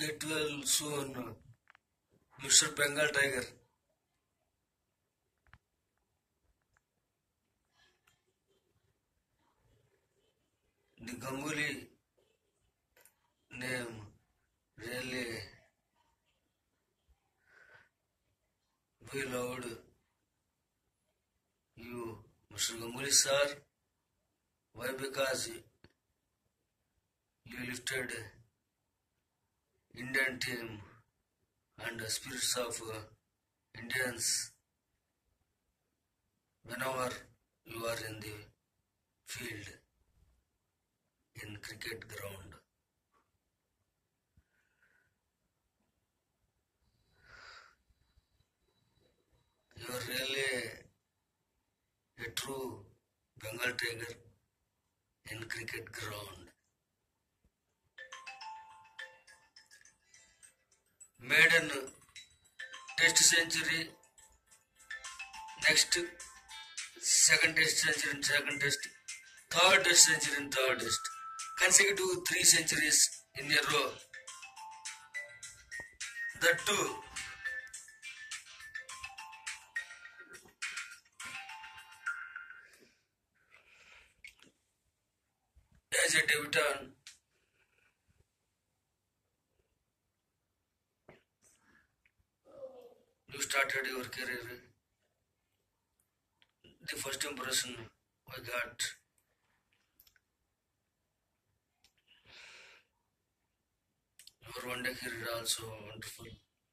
Get well soon, Mr. Bengal Tiger. The Ganguly name really beloved you, Mr. Ganguly sir. Why? Because you lifted Indian team and the spirits of Indians whenever you are in the field, in cricket ground. You are really a true Bengal Tiger in cricket ground. Made an test century, next second test century in second test, third test century in third test, consecutive 3 centuries in a row. That too as a debutant. You started your career. The first impression I got, your one day career also wonderful.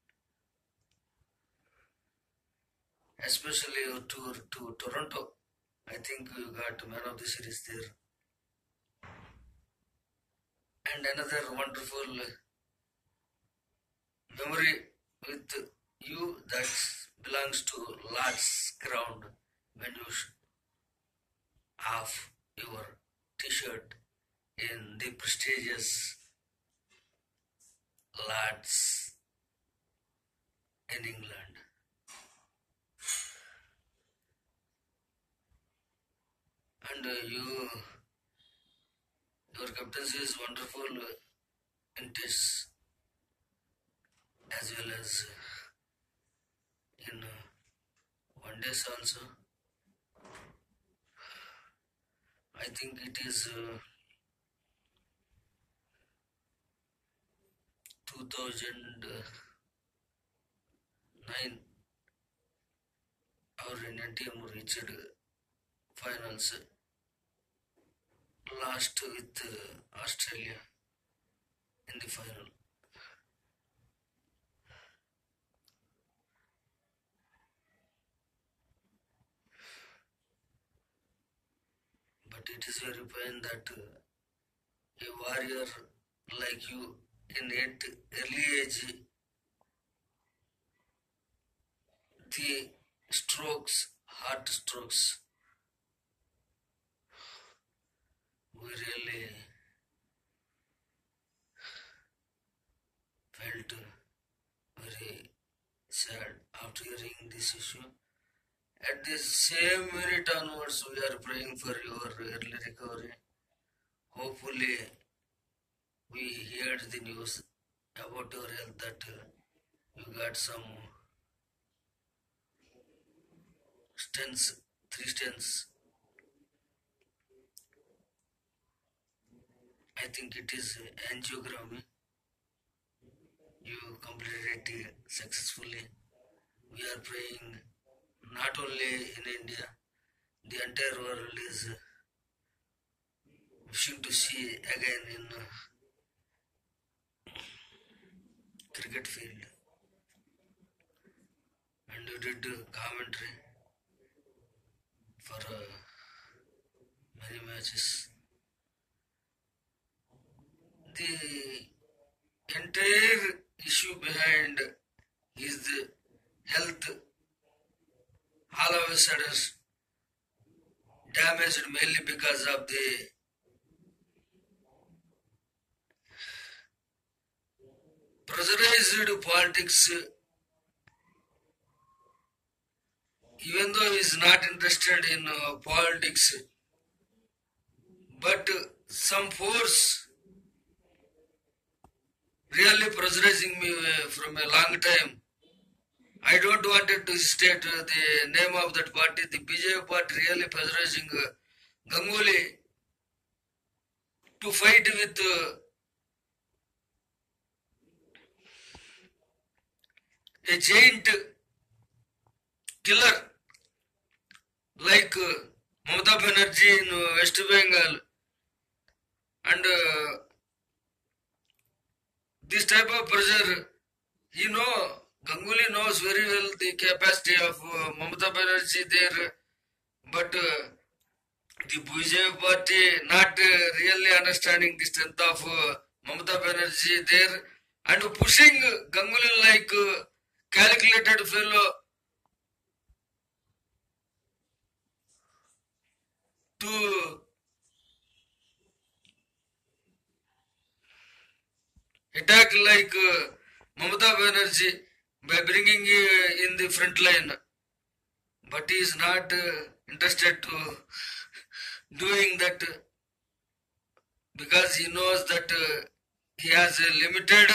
Especially your tour to Toronto. I think you got man of the series there. And another wonderful memory with you that belongs to Lord's ground when you have your t-shirt in the prestigious Lords in England. And your captaincy is wonderful in tests as well as in one days also. I think it is 2009 our Indian team reached finals last with Australia in the final. But it is very pain that a warrior like you in early age, the strokes, heart strokes, we really felt very sad after hearing this issue. At the same minute onwards, we are praying for your early recovery. Hopefully, we heard the news about your health that you got some stents, 3 stents. I think it is angiography. You completed it successfully. We are praying not only in India, the entire world is wishing to see again in cricket field. And you did commentary for many matches. The entire issue behind is the health all of a sudden damaged mainly because of the pressurized politics. Even though he is not interested in politics, but some force really pressurizing me from a long time. I don't wanted to state the name of that party. The BJP party really pressurizing Ganguly to fight with a giant killer like Mamata Banerjee in West Bengal, and this type of pressure, Ganguly knows very well the capacity of Mamata Banerjee there, but the BJP party not really understanding the strength of Mamata Banerjee there and pushing Ganguly like calculated fellow to attack like Mamata Banerjee by bringing in the front line, but he is not interested to doing that because he knows that he has a limited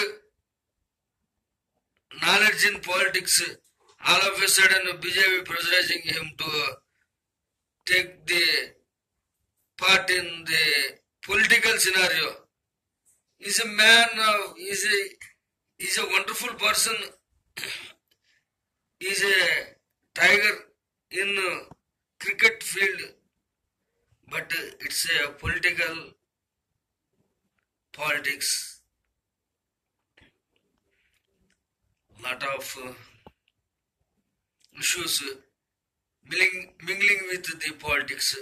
knowledge in politics. All of a sudden, BJP pressurizing him to take the part in the political scenario. He's a man, he's a wonderful person. He's a tiger in cricket field, but it's a politics. Lot of issues mingling with the politics.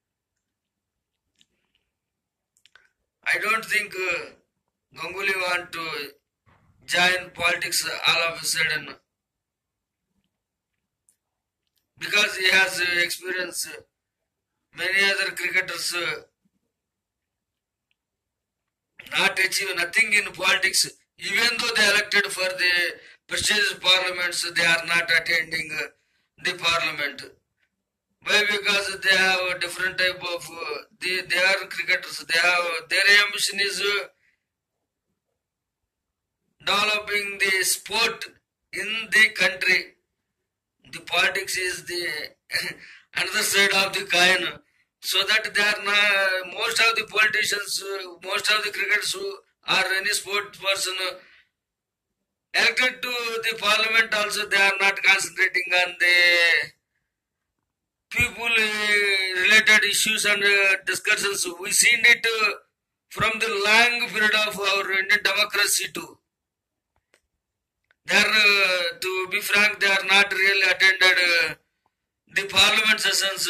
I don't think Ganguly want to join politics all of a sudden because he has experience. Many other cricketers not achieve nothing in politics, even though they elected for the prestigious parliaments, they are not attending the parliament. Why? Because they have a different type of, they are cricketers, their ambition is developing the sport in the country. The politics is the another side of the coin. So that they are not, most of the politicians, most of the cricketers who are any sport person elected to the parliament also, they are not concentrating on the people related issues and discussions. We seen it from the long period of our Indian democracy too. They are, to be frank, they are not really attended the parliament sessions.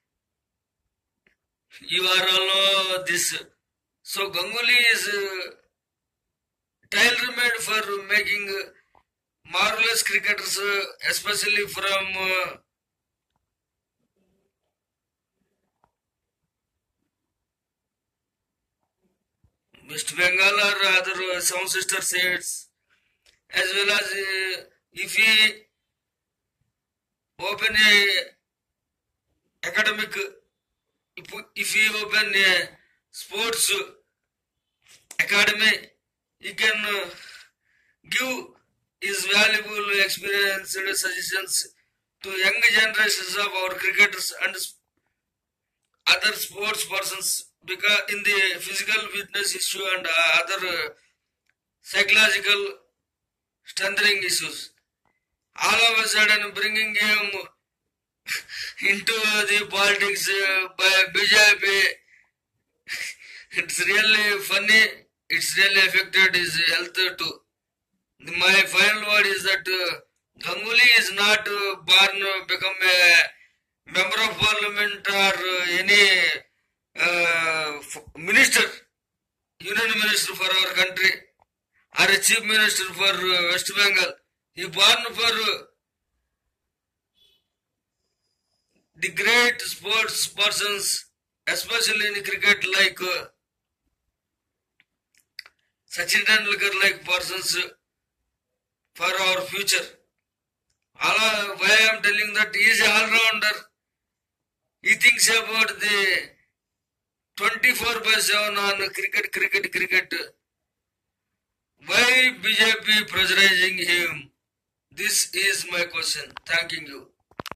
You are all this. So Ganguly is tailor-made for making marvelous cricketers, especially from West Bengal or other some sister states, as well as if he open a academic, if he open a sports academy, he can give his valuable experience and suggestions to young generations of our cricketers and other sports persons, because in the physical fitness issue and other psychological strengthening issues. All of a sudden bringing him into the politics by BJP, it's really funny. It's really affected his health too. My final word is that Ganguly is not born become a member of parliament or any minister, union minister for our country, or a chief minister for West Bengal. He born for the great sports persons, especially in cricket, like Sachin Tendulkar, like persons for our future. Why I am telling that he is an all-rounder. He thinks about the 24/7 on cricket. Why Why BJP pressurizing him? This is my question. Thanking you.